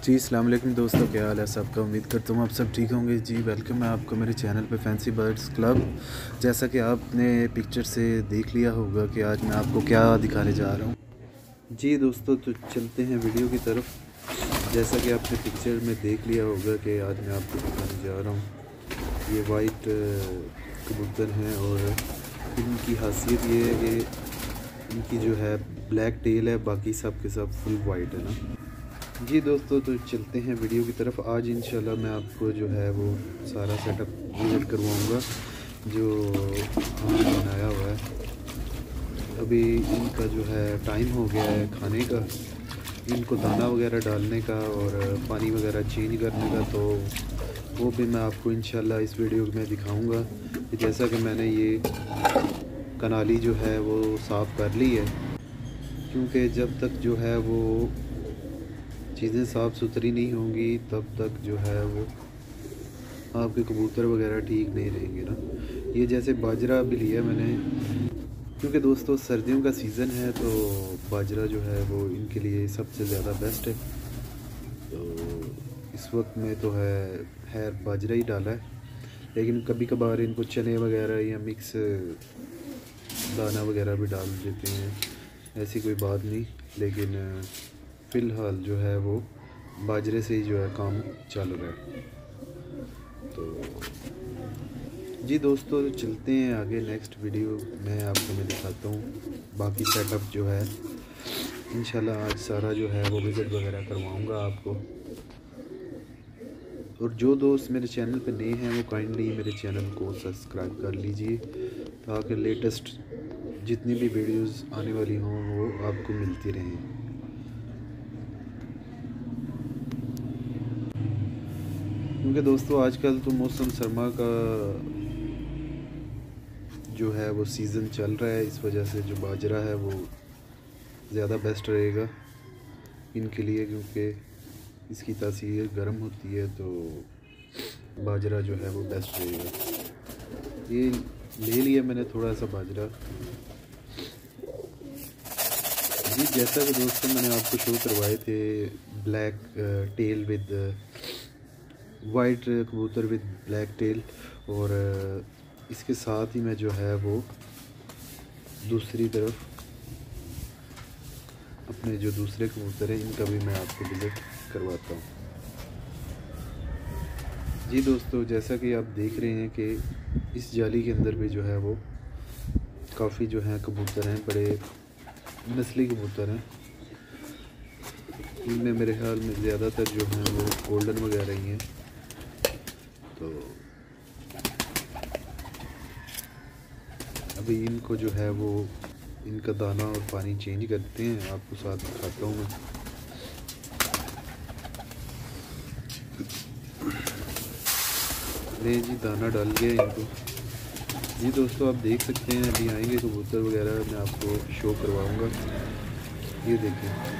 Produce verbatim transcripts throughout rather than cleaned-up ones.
जी अस्सलाम वालेकुम दोस्तों, क्या हाल है सबका। उम्मीद करता हूँ आप सब ठीक होंगे। जी वेलकम है आपको मेरे चैनल पे फैंसी बर्ड्स क्लब। जैसा कि आपने पिक्चर से देख लिया होगा कि आज मैं आपको क्या दिखाने जा रहा हूँ। जी दोस्तों, तो चलते हैं वीडियो की तरफ। जैसा कि आपने पिक्चर में देख लिया होगा कि आज मैं आपको दिखाने जा रहा हूँ। ये वाइट कबूतर हैं और इनकी खासियत ये है कि इनकी जो है ब्लैक टेल है, बाकी सब के सब फुल वाइट है ना। जी दोस्तों, तो चलते हैं वीडियो की तरफ। आज इंशाल्लाह मैं आपको जो है वो सारा सेटअप विजिट करवाऊँगा जो हमने बनाया हुआ है। अभी इनका जो है टाइम हो गया है खाने का, इनको दाना वगैरह डालने का और पानी वगैरह चेंज करने का, तो वो भी मैं आपको इंशाल्लाह इस वीडियो में दिखाऊंगा। कि जैसा कि मैंने ये कनाली जो है वो साफ़ कर ली है, क्योंकि जब तक जो है वो चीज़ें साफ़ सुथरी नहीं होंगी तब तक जो है वो आपके कबूतर वगैरह ठीक नहीं रहेंगे ना। ये जैसे बाजरा भी लिया मैंने, क्योंकि दोस्तों सर्दियों का सीज़न है तो बाजरा जो है वो इनके लिए सबसे ज़्यादा बेस्ट है। तो इस वक्त में तो है खैर बाजरा ही डाला है, लेकिन कभी कभार इनको चने वगैरह या मिक्स दाना वगैरह भी डाल देते हैं, ऐसी कोई बात नहीं। लेकिन फ़िलहाल जो है वो बाजरे से ही जो है काम चल रहा है। तो जी दोस्तों, चलते हैं आगे। नेक्स्ट वीडियो में आपको मैं दिखाता हूँ बाकी सेटअप जो है। इंशाल्लाह आज सारा जो है वो विज़िट वगैरह करवाऊँगा आपको। और जो दोस्त मेरे चैनल पे नए हैं वो काइंडली मेरे चैनल को सब्सक्राइब कर लीजिए, ताकि लेटेस्ट जितनी भी वीडियोस आने वाली हों वो आपको मिलती रहें। क्योंकि दोस्तों आजकल तो मौसम सरमा का जो है वो सीज़न चल रहा है, इस वजह से जो बाजरा है वो ज़्यादा बेस्ट रहेगा इनके लिए, क्योंकि इसकी तासीर गर्म होती है तो बाजरा जो है वो बेस्ट रहेगा। ये ले लिया मैंने थोड़ा सा बाजरा। जी जैसा कि दोस्तों मैंने आपको शो करवाए थे ब्लैक टेल विद वाइट कबूतर विद ब्लैक टेल, और इसके साथ ही मैं जो है वो दूसरी तरफ अपने जो दूसरे कबूतर हैं इनका भी मैं आपको विज़िट करवाता हूँ। जी दोस्तों, जैसा कि आप देख रहे हैं कि इस जाली के अंदर भी जो है वो काफ़ी जो है कबूतर हैं, बड़े नस्ली कबूतर हैं। इनमें मेरे ख्याल में ज़्यादातर जो हैं वो गोल्डन वगैरह ही हैं। तो अभी इनको जो है वो इनका दाना और पानी चेंज करते हैं, आपको साथ दिखाता हूँ मैं। ले जी दाना डाल गया इनको। जी दोस्तों, आप देख सकते हैं अभी आएंगे कबूतर वगैरह, मैं आपको शो करवाऊँगा। ये देखें,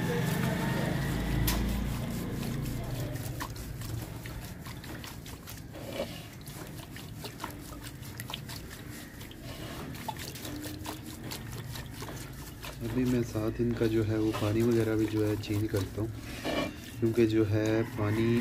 अभी मैं साथ इनका जो है वो पानी वगैरह भी जो है चेंज करता हूँ, क्योंकि जो है पानी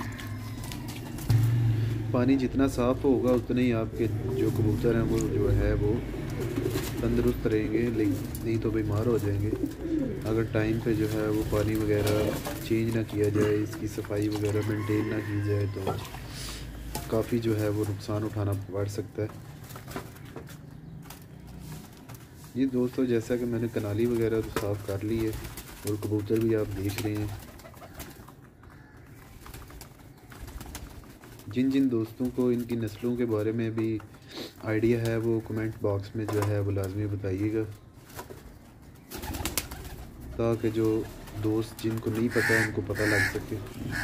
पानी जितना साफ़ होगा उतने ही आपके जो कबूतर हैं वो जो है वो तंदुरुस्त रहेंगे, लेकिन नहीं तो बीमार हो जाएंगे। अगर टाइम पे जो है वो पानी वगैरह चेंज ना किया जाए, इसकी सफाई वगैरह मेंटेन ना की जाए तो काफ़ी जो है वो नुकसान उठाना पड़ सकता है। ये दोस्तों, जैसा कि मैंने कनाली वगैरह तो साफ़ कर ली है और कबूतर भी आप देख रहे हैं। जिन जिन दोस्तों को इनकी नस्लों के बारे में भी आइडिया है वो कमेंट बॉक्स में जो है वो लाजमी बताइएगा, ताकि जो दोस्त जिनको नहीं पता उनको पता लग सके।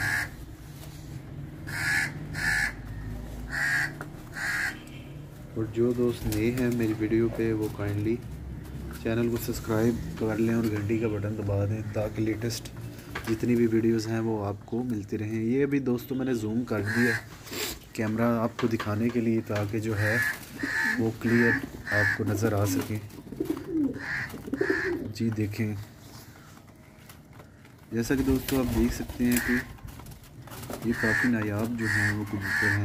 और जो दोस्त नए हैं मेरी वीडियो पे वो काइंडली चैनल को सब्सक्राइब कर लें और घंटी का बटन दबा दें, ताकि लेटेस्ट जितनी भी वीडियोस हैं वो आपको मिलती रहें। ये अभी दोस्तों मैंने जूम कर दिया कैमरा आपको दिखाने के लिए, ताकि जो है वो क्लियर आपको नज़र आ सके। जी देखें, जैसा कि दोस्तों आप देख सकते हैं कि ये काफ़ी नायाब जो हैं वो कबूतर हैं।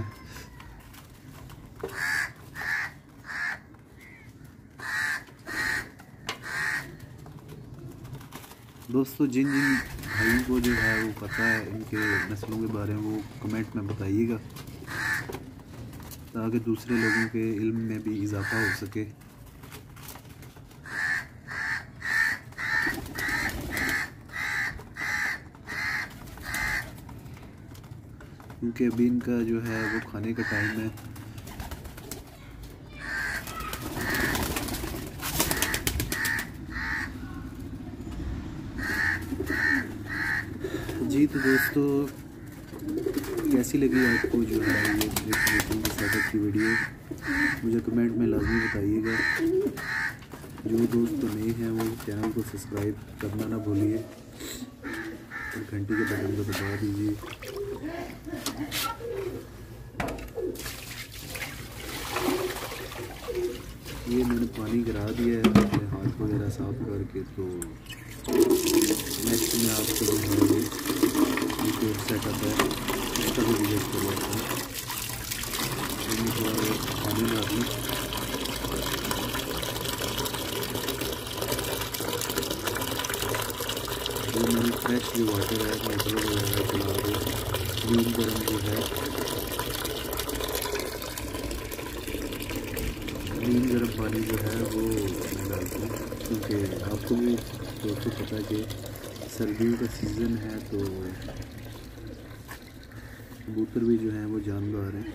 दोस्तों जिन जिन भाइयों को जो है वो पता है इनके नस्लों के बारे में वो कमेंट में बताइएगा, ताकि दूसरे लोगों के इल्म में भी इजाफा हो सके। क्योंकि अभी इनका जो है वो खाने का टाइम है। जी तो दोस्तों कैसी लगी आपको जो है ये के सेटअप की वीडियो, मुझे कमेंट में लाजमी बताइएगा। जो दोस्त नए हैं वो चैनल को सब्सक्राइब करना ना भूलिए और घंटी के बटन को दबा दीजिए। ये मैंने पानी गिरा दिया है अपने हाथ वगैरह साफ करके, तो नेक्स्ट में आपको जो है वो एक और सेटअप है उसका भी विजिट कर लेता हूँ। थोड़ा पानी डाल दूँ। तो मैंने फ्रेश जो वाटर है मोटर वगैरह चला के नीम गर्म जो है नीम गर्म पानी जो है वो मैं डालता हूँ, क्योंकि आपको भी दोस्तों पता है कि सर्दियों का सीज़न है तो कबूतर भी जो हैं वो जानवर हैं,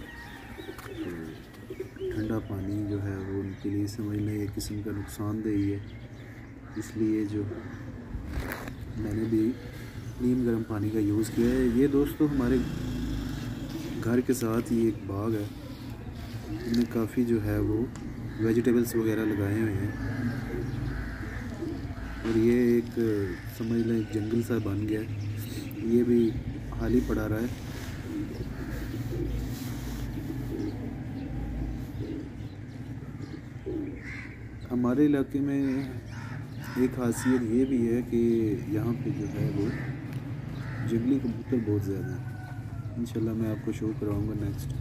तो ठंडा पानी जो है वो उनके लिए समझ लें एक किस्म का नुकसानदेही है। इसलिए जो मैंने भी नीम गर्म पानी का यूज़ किया है। ये दोस्तों हमारे घर के साथ ही एक बाग है, इनमें काफ़ी जो है वो वेजिटेबल्स वगैरह लगाए हुए हैं और ये एक समझ लें एक जंगल सा बन गया है। ये भी हाल ही पड़ा रहा है। हमारे इलाके में एक खासियत ये भी है कि यहाँ पे जो है वो जंगली कबूतर बहुत ज़्यादा हैं। इंशाल्लाह मैं आपको शो कराऊँगा नेक्स्ट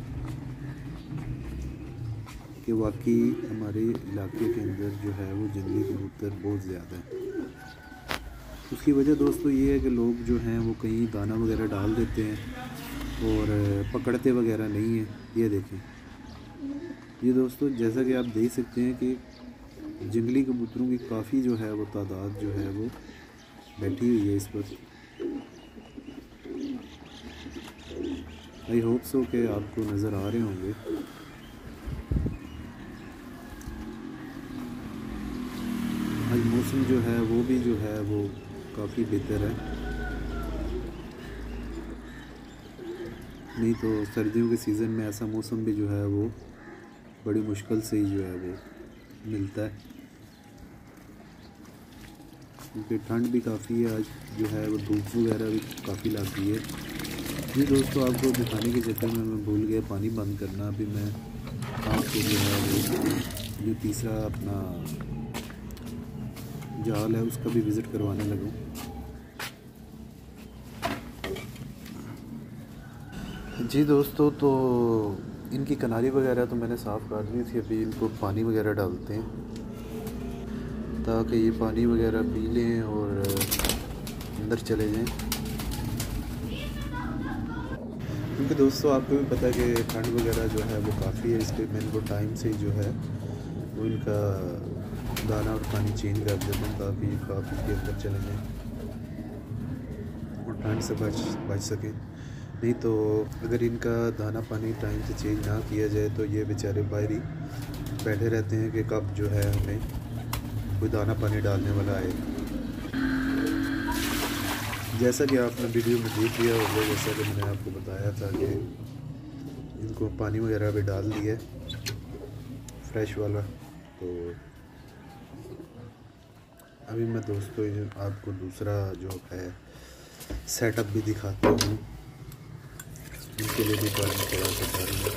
कि वाकई हमारे इलाके के अंदर जो है वो जंगली कबूतर बहुत ज़्यादा है। उसकी वजह दोस्तों ये है कि लोग जो हैं वो कहीं दाना वगैरह डाल देते हैं और पकड़ते वगैरह नहीं हैं। ये देखें, ये दोस्तों जैसा कि आप देख सकते हैं कि जंगली कबूतरों की काफ़ी जो है वो तादाद जो है वो बैठी हुई है इस वक्त। आई होप सो कि आपको नज़र आ रहे होंगे। आज मौसम जो है वो भी जो है वो काफ़ी बेहतर है, नहीं तो सर्दियों के सीज़न में ऐसा मौसम भी जो है वो बड़ी मुश्किल से ही जो है वो मिलता है, क्योंकि ठंड भी काफ़ी है। आज जो है वो धूप वगैरह भी काफ़ी लगती है। जी दोस्तों आपको दिखाने के चक्कर में मैं भूल गया पानी बंद करना। अभी मैं आपको जो है वो जो तीसरा अपना जाल है उसका भी विज़िट करवाने लगूँ। जी दोस्तों तो इनकी किनारी वगैरह तो मैंने साफ़ कर ली थी। अभी इनको पानी वगैरह डालते हैं ताकि ये पानी वगैरह पी लें और अंदर चले जाएं, क्योंकि दोस्तों आपको भी पता है कि ठंड वगैरह जो है वो काफ़ी है। इसलिए मैं इनको टाइम से जो है वो इनका दाना और पानी चेंज कर देता हूँ ताकि ये काफ़ी के अंदर चले जाएँ और ठंड से बच बच सकें। नहीं तो अगर इनका दाना पानी टाइम से चेंज ना किया जाए तो ये बेचारे बाहर ही बैठे रहते हैं कि कब जो है हमें कोई दाना पानी डालने वाला आए। जैसा कि आपने वीडियो में देख लिया होगा, जैसा कि मैंने आपको बताया था कि इनको पानी वगैरह भी डाल दिया फ्रेश वाला। तो अभी मैं दोस्तों आपको दूसरा जो है सेटअप भी दिखाता हूँ। इनके लिए भी पानी थोड़ा सा डालूँगा।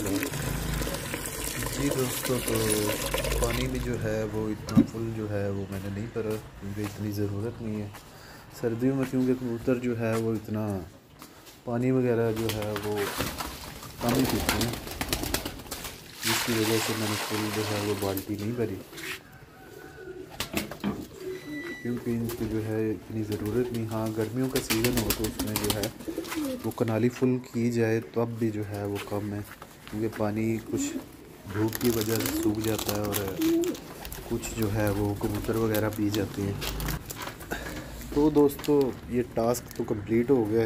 फिलहाल। जी दोस्तों, तो पानी भी जो है वो इतना फुल जो है वो मैंने नहीं भरा, क्योंकि इतनी ज़रूरत नहीं है सर्दियों में, क्योंकि कबूतर जो है वो इतना पानी वगैरह जो है वो कम ही पीते हैं, जिसकी वजह से मैंने फुल जो है वो बाल्टी नहीं भरी, क्योंकि इनको जो है इतनी ज़रूरत नहीं। हाँ, गर्मियों का सीज़न हो तो उसमें जो है वो कनाली फुल की जाए तो अब भी जो है वो कम है, क्योंकि पानी कुछ धूप की वजह से सूख जाता है और कुछ जो है वो कबूतर वगैरह पी जाते हैं। तो दोस्तों, ये टास्क तो कंप्लीट हो गया है,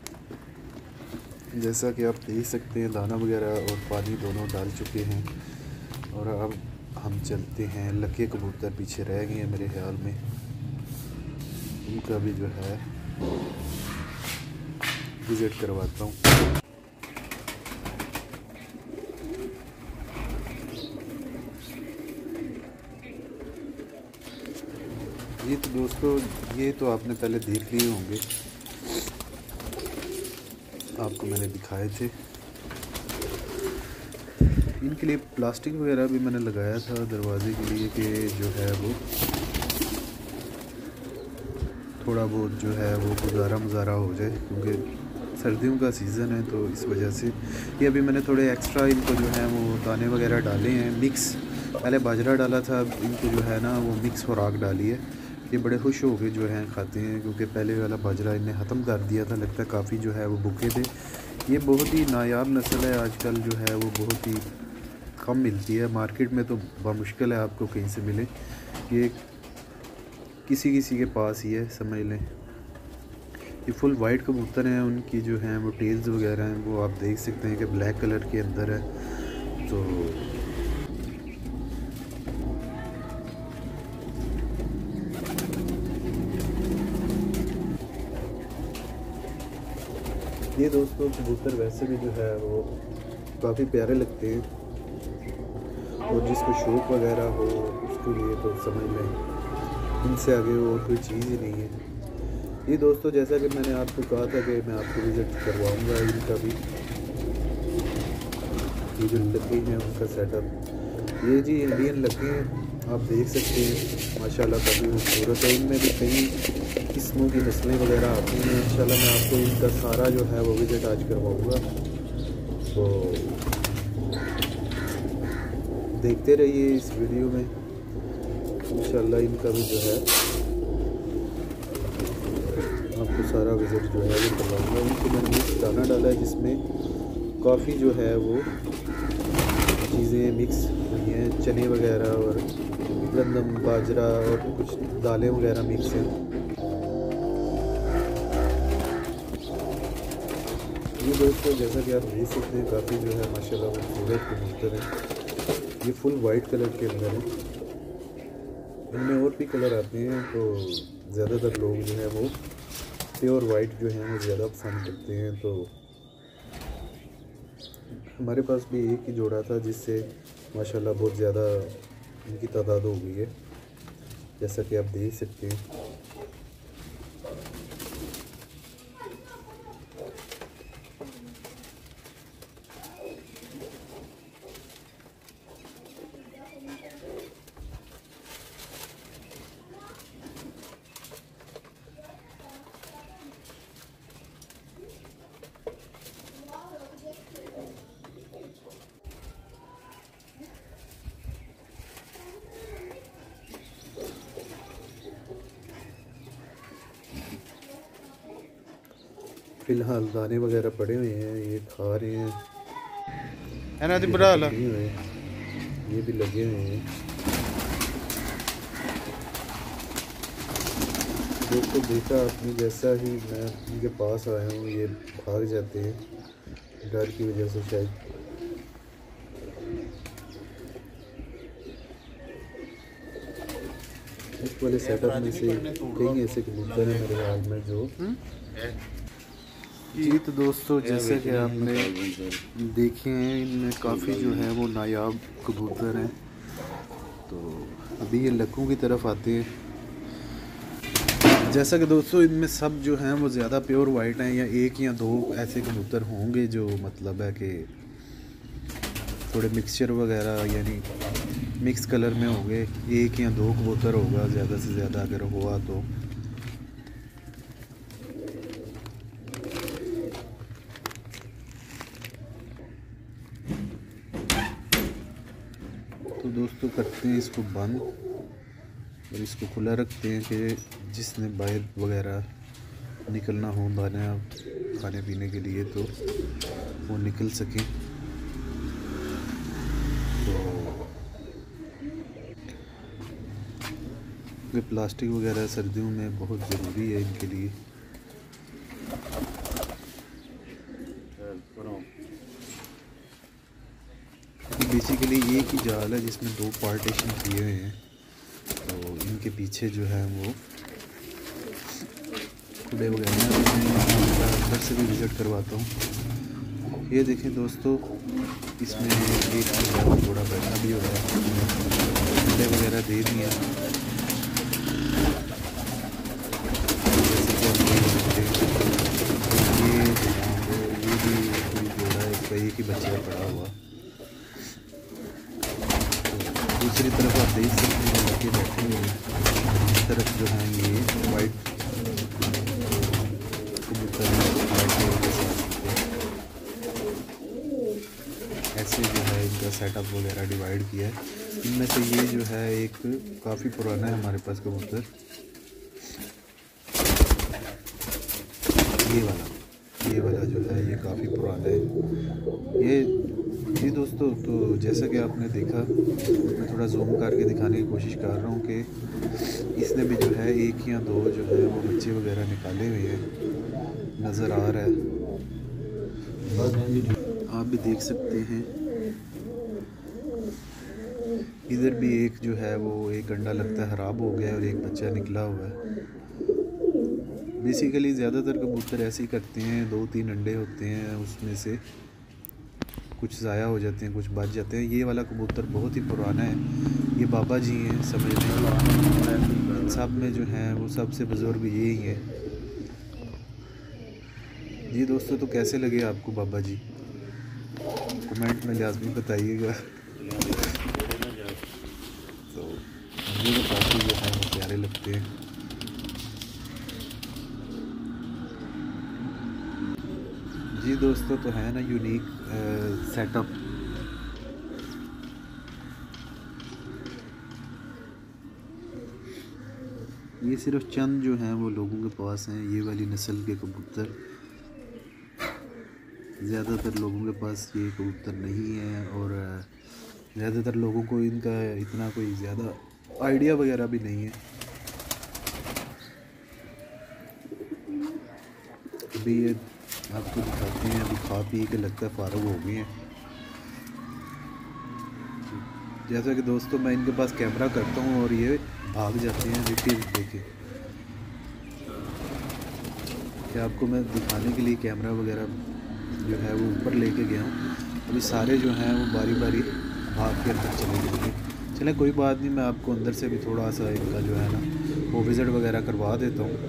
जैसा कि आप देख सकते हैं दाना वगैरह और पानी दोनों डाल चुके हैं, और अब हम चलते हैं। लके कबूतर पीछे रह गए हैं मेरे ख्याल में, उनका भी जो है विज़िट करवाता हूँ। ये तो दोस्तों, ये तो आपने पहले देख लिए होंगे, आपको मैंने दिखाए थे। इनके लिए प्लास्टिक वगैरह भी मैंने लगाया था दरवाजे के लिए, कि जो है वो थोड़ा बहुत जो है वो गुजारा मुजारा हो जाए, क्योंकि सर्दियों का सीज़न है, तो इस वजह से ये अभी मैंने थोड़े एक्स्ट्रा इनको जो है वो दाने वगैरह डाले हैं मिक्स। पहले बाजरा डाला था, अब इनको जो है ना वो मिक्स खुराक डाली है। ये बड़े खुश हो के जो हैं खाते हैं, क्योंकि पहले वाला बाजरा इन्हें ख़त्म कर दिया था, लगता है काफ़ी जो है वो भूखे थे। ये बहुत ही नायाब नस्ल है, आजकल जो है वो बहुत ही कम मिलती है मार्केट में, तो बामुश्किल है आपको कहीं से मिले। ये किसी किसी के पास ही है, समझ लें। ये फुल वाइट कबूतर हैं, उनकी जो हैं वो टेल्स वगैरह हैं वो आप देख सकते हैं कि ब्लैक कलर के अंदर है। तो ये दोस्तों कबूतर वैसे भी जो है वो काफ़ी प्यारे लगते हैं, और जिसको शौक वगैरह हो उसके लिए तो समझ लें इनसे आगे और कोई चीज़ ही नहीं है। ये दोस्तों, जैसा कि मैंने आपको कहा था कि मैं आपको विज़िट करवाऊंगा इनका भी, ये जो लगे हैं उनका सेटअप। ये जी इंडियन लगे हैं, आप देख सकते हैं, माशाल्लाह काफ़ी खूबसूरत है। इनमें भी कई किस्मों की नस्लें वगैरह आती हैं। इंशाल्लाह मैं आपको इनका सारा जो है वो विज़िट आज करवाऊँगा, तो देखते रहिए इस वीडियो में। इंशाल्लाह इनका भी जो है आपको सारा विज़िट जो है वो करवाऊँगा। इनको मैंने मिक्स दाना डाला है, जिसमें काफ़ी जो है वो चीज़ें मिक्स हुई हैं, चने वगैरह और गंदम बाजरा और कुछ दालें वगैरह मिक्स हैं। ये दोस्तों, जैसा कि आप देख सकते हैं, काफ़ी जो है माशाल्लाह खूबसूरत कबूतर हैं। ये फुल वाइट कलर के अंदर है, इनमें और भी कलर आते हैं, तो ज़्यादातर लोग जो है वो प्योर वाइट जो है वो ज़्यादा पसंद करते हैं। तो हमारे पास भी एक ही जोड़ा था, जिससे माशाल्लाह बहुत ज़्यादा इनकी तादाद हो गई है, जैसा कि आप देख सकते हैं। फिलहाल दाने वगैरह पड़े हुए हैं, ये खा रहे हैं, ये, हुए, ये भी लगे हुए हैं। दोस्तों, देखा आपने, जैसा ही मैं इनके पास आया हूँ ये भाग जाते हैं डर की वजह से शायद। इस वाले सेटअप में से कई ऐसे कबूतर हैं मेरे ख्याल में जो जी। तो दोस्तों, जैसे कि आपने देखे हैं, इनमें काफ़ी जो है वो नायाब कबूतर हैं। तो अभी ये लक्कों की तरफ आते हैं। जैसा कि दोस्तों, इनमें सब जो हैं वो ज़्यादा प्योर वाइट हैं, या एक या दो ऐसे कबूतर होंगे जो मतलब है कि थोड़े मिक्सचर वगैरह यानी मिक्स कलर में होंगे। एक या दो कबूतर होगा ज़्यादा से ज़्यादा अगर हुआ तो। तो दोस्तों करते हैं इसको बंद और इसको खुला रखते हैं कि जिसने बाहर वगैरह निकलना हो दाना खाने पीने के लिए तो वो निकल सकें। तो ये प्लास्टिक वगैरह सर्दियों में बहुत ज़रूरी है इनके लिए। बेसिकली एक ही जाल है जिसमें दो पार्टीशन किए हुए हैं। तो इनके पीछे जो है वो खुले वगैरह अंदर से भी विज़िट करवाता हूँ। ये देखें दोस्तों, इसमें एक थोड़ा बैठा भी हो रहा है, अंडे वगैरह दे दिए। ये ये भी कोई जोड़ा है, इसका एक ही बच्चा पड़ा हुआ। दूसरी तरफ आप देख सकते हैं लड़के बैठे हुए हैं। इस तरफ जो है ये वाइट कबूतर ऐसे जो है इनका सेटअप वगैरह डिवाइड किया है। इनमें से ये जो है एक काफ़ी पुराना है हमारे पास कबूतर, ये वाला ये वाला जो है ये काफ़ी पुराना है। ये जी दोस्तों, तो जैसा कि आपने देखा, मैं थोड़ा जूम करके दिखाने की कोशिश कर रहा हूँ कि इसने भी जो है एक या दो जो है वो बच्चे वगैरह निकाले हुए हैं, नज़र आ रहा है। आप भी देख सकते हैं इधर भी एक जो है वो एक अंडा लगता है ख़राब हो गया और एक बच्चा निकला हुआ है। बेसिकली ज़्यादातर कबूतर ऐसे ही करते हैं, दो तीन अंडे होते हैं उसमें से कुछ ज़ाया हो जाते हैं, कुछ बच जाते हैं। ये वाला कबूतर बहुत ही पुराना है, ये बाबा जी हैं समझने वाला, सब में जो हैं वो सबसे बुज़ुर्ग यही है। जी दोस्तों, तो कैसे लगे आपको बाबा जी, कमेंट में लाजमी बताइएगा। तो मुझे तो काफ़ी जो है वो प्यारे लगते हैं। जी दोस्तों, तो है ना यूनिक सेटअप। ये सिर्फ चंद जो हैं वो लोगों के पास हैं, ये वाली नस्ल के कबूतर। ज़्यादातर लोगों के पास ये कबूतर नहीं है और ज़्यादातर लोगों को इनका इतना कोई ज़्यादा आइडिया वगैरह भी नहीं है। अभी ये आपको दिखाते हैं, अभी खा पी के लगता है फारग हो गए हैं। जैसा कि दोस्तों मैं इनके पास कैमरा करता हूँ और ये भाग जाते हैं। देखिए देखिए कि आपको मैं दिखाने के लिए कैमरा वगैरह जो है वो ऊपर लेके गया हूँ। अभी सारे जो हैं वो बारी बारी भाग के अंदर चले जाएंगे। चलें कोई बात नहीं, मैं आपको अंदर से भी थोड़ा सा इनका जो है ना वो विज़िट वगैरह करवा देता हूँ।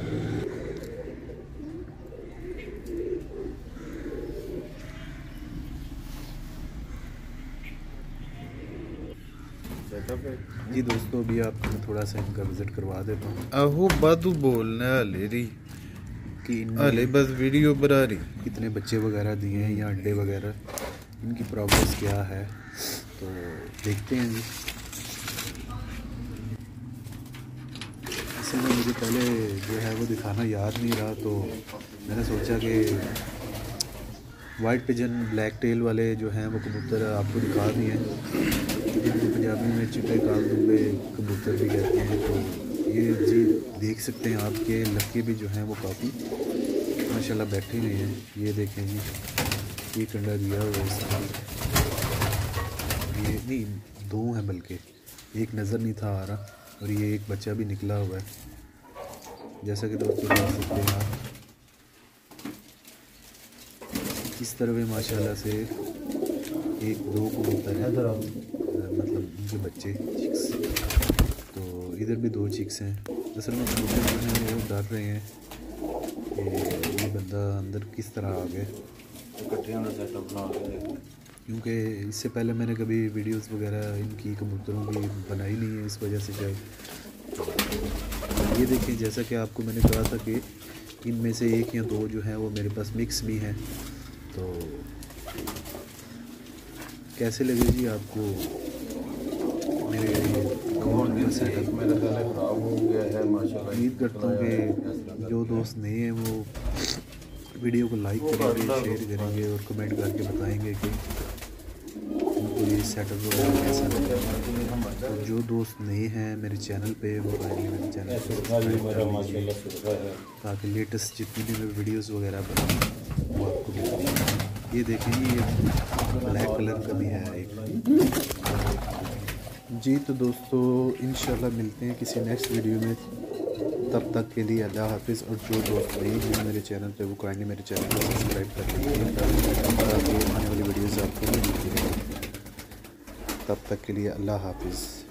जी दोस्तों, अभी आपको मैं थोड़ा सा इनका विज़िट करवा देता हूँ। आहो बादू बोलना हले रही कि हले बस वीडियो बना रही, कितने बच्चे वगैरह दिए हैं या अंडे वगैरह, इनकी प्रोग्रेस क्या है, तो देखते हैं जी। असल में मुझे पहले जो है वो दिखाना याद नहीं रहा, तो मैंने सोचा कि वाइट पिजन ब्लैक टेल वाले जो हैं वो कबूतर आपको दिखा दिए हैं, जिनको पंजाबी में चिट्टे काल दुबे कबूतर भी कहते हैं। तो ये जी देख सकते हैं आपके लड़के भी जो हैं वो काफ़ी माशाल्लाह बैठे हुए हैं। ये देखें जी, ये कंडा दिया हुआ है इसका, ये नहीं दो हैं बल्कि एक नज़र नहीं था आ रहा, और ये एक बच्चा भी निकला हुआ है जैसा कि दोस्तों देख सकते हैं आप। इस तरह में माशाल्लाह से एक दो कबूतर हैं, मतलब उनके बच्चे चिक्स, तो इधर भी दो चिक्स हैं। असल में कबूतर जो हैं वो डर रहे हैं कि ये बंदा अंदर किस तरह आ गया। क्योंकि इससे पहले मैंने कभी वीडियोस वगैरह इनकी कबूतरों की बनाई नहीं है, इस वजह से शायद। ये देखिए, जैसा कि आपको मैंने कहा था कि इनमें से एक या दो जो हैं वो मेरे पास मिक्स भी हैं। तो कैसे लगे जी आपको मेरे सेटअप? मेरा गला खराब हो गया है माशाल्लाह। उम्मीद करता हूँ कि जो दोस्त नए हैं वो वीडियो को लाइक करेंगे, शेयर करेंगे और कमेंट करके बताएंगे कि उनको ये सेटअप वगैरह कैसा लगा। और जो दोस्त नए हैं मेरे चैनल पे वो काइंडली मेरे चैनल को सब्सक्राइब कर लीजिए, ताकि लेटेस्ट जितनी भी मैं वीडियोस वगैरह बनाऊँ वो आपको मिलती है। ये देखें, ये ब्लैक कलर का भी है एक जी। तो दोस्तों इंशाल्लाह मिलते हैं किसी नेक्स्ट वीडियो में, तब तक के लिए अल्लाह हाफिज़। और जो दोस्त नए हैं मेरे चैनल पे वो काइंडली मेरे चैनल को सब्सक्राइब कर लीजिए, ताकि आने वाली वीडियोज़ आपको मिलती रहें। तब तक के लिए अल्लाह हाफिज़।